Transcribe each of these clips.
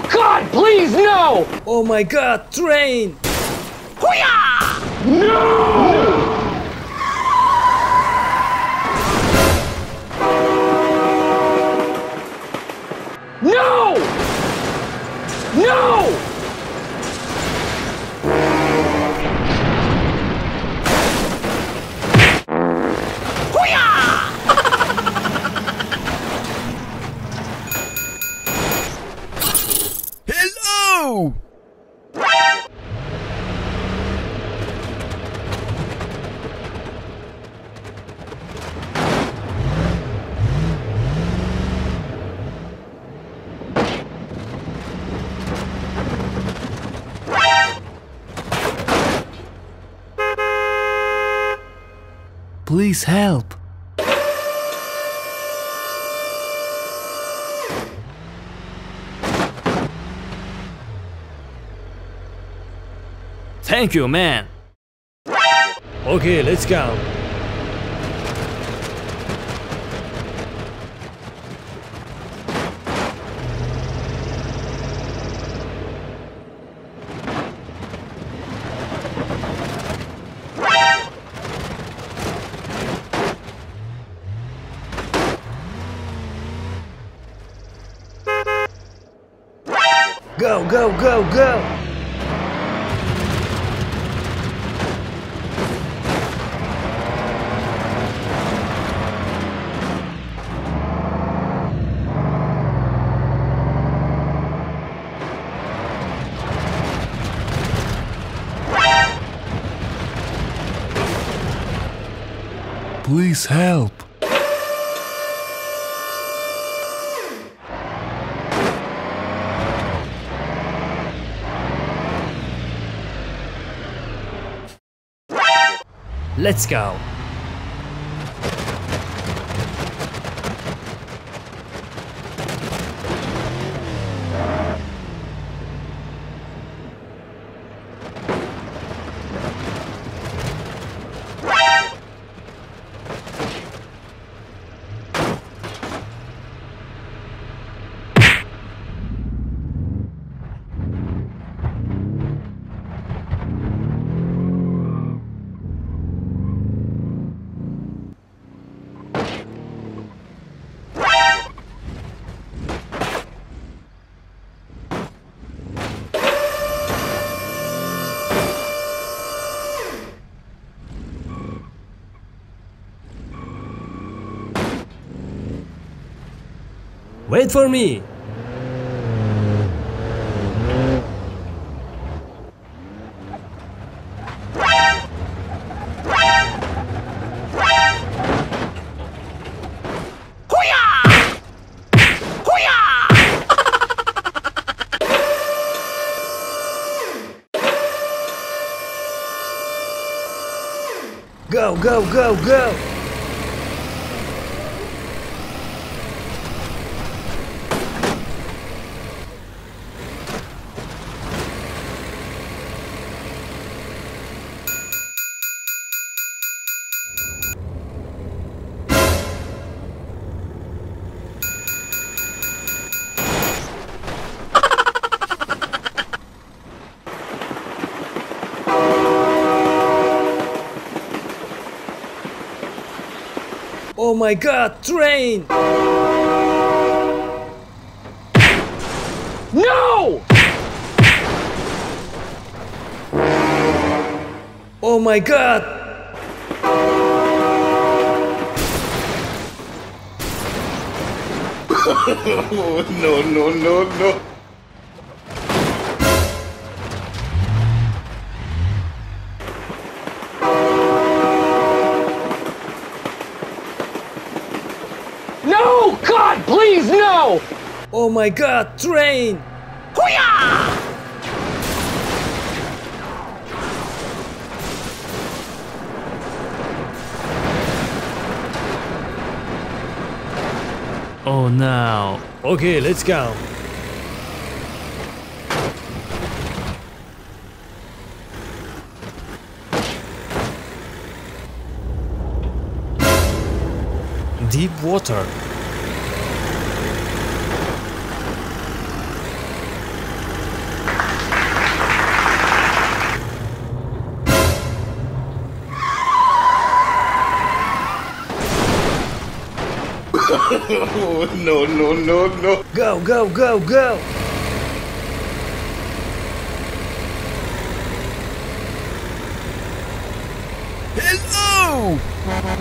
God, please, no! Oh my God, train! Hoo-yah! No! No! No! Hoo-yah! Hello! Please help. Thank you, man. Okay, let's go. Go, go, go, go! Please help. Let's go. Wait for me! Go, go, go, go! Oh my God, train! No! Oh my God! No, no, no, no. No! God, please, no! Oh my God, train! Hoo-yah! Oh no. Okay, let's go. Deep water. No, no, no, no. Go, go, go, go! Hello!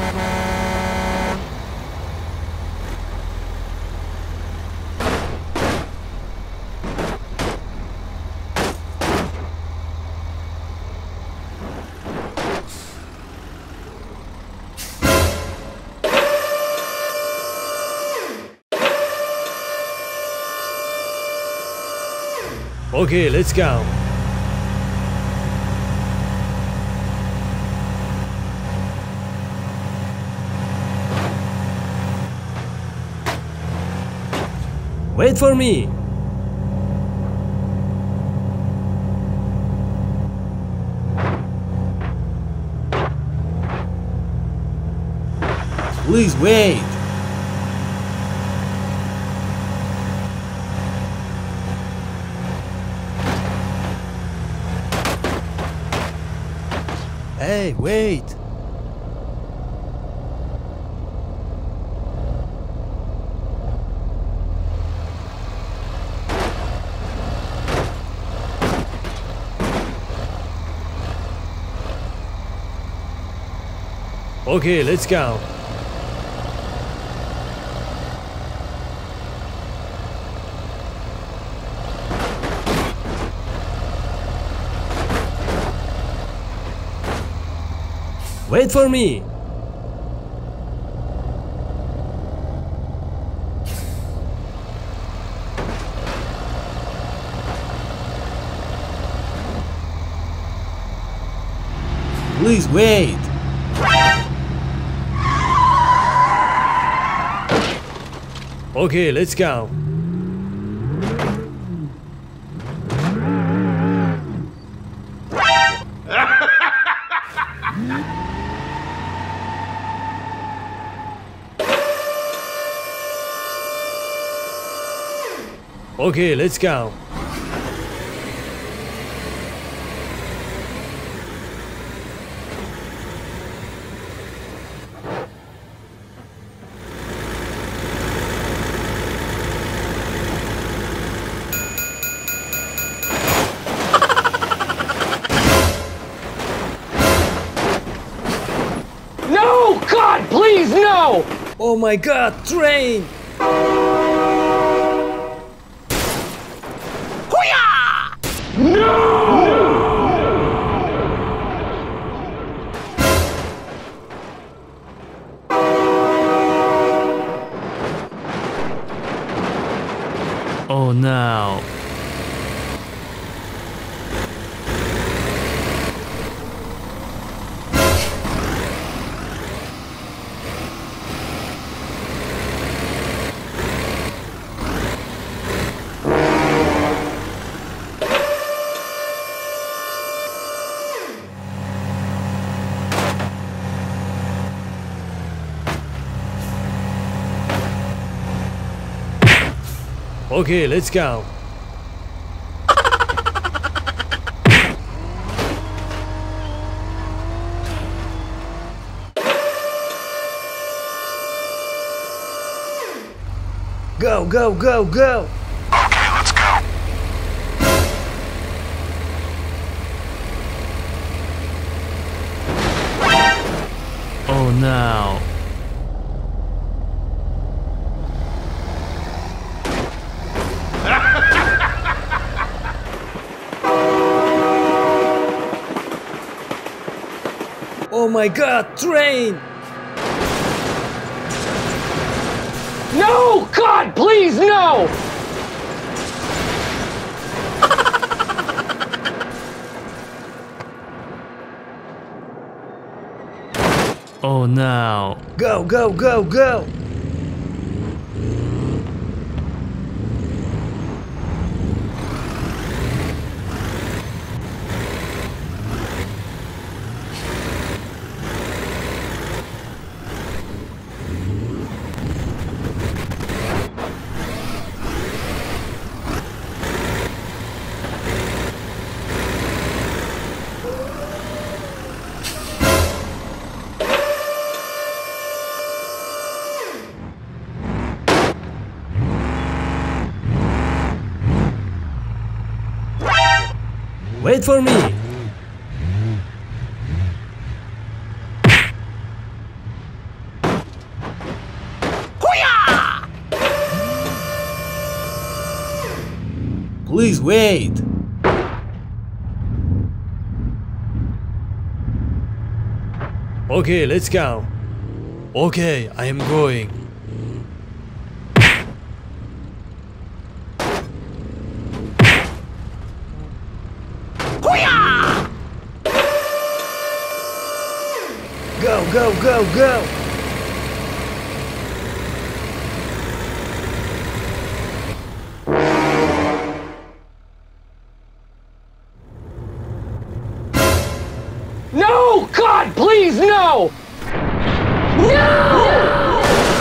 Okay, let's go. Wait for me. Please wait. Hey, wait. Okay, let's go. Wait for me. Please wait. Okay, let's go. Okay, let's go. No! God, please, no! Oh my god, train! Oh no. Okay, let's go. Go, go, go, go! Okay, let's go. Oh no. Oh my god, train! No! God, please, no! Oh no. Go, go, go, go! Wait for me! Please wait! Okay, let's go. Okay, I am going. Go, go, go, go! No! God, please, no! No!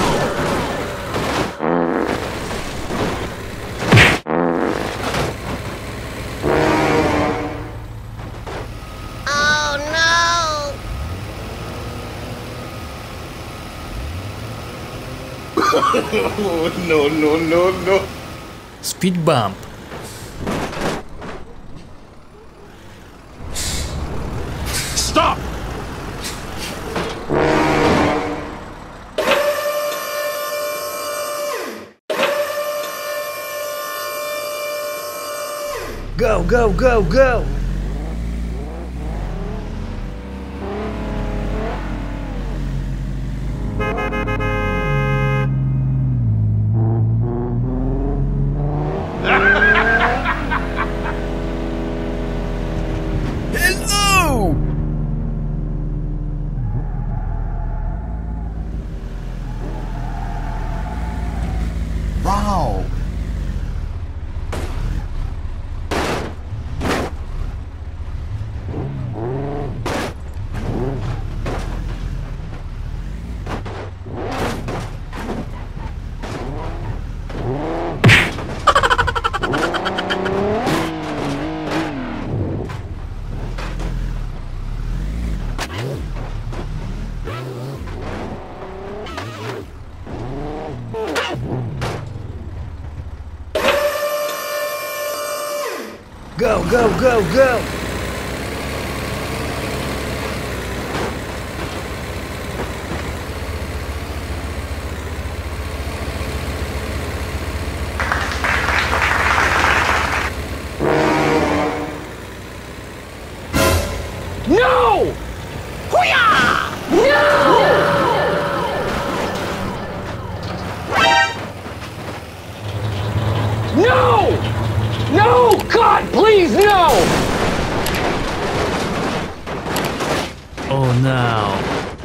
No, no, no, no. Speed bump. Stop! Go, go, go, go! Hello! Wow! Go, go, go, go! No! No! No! God, please, no! Oh no.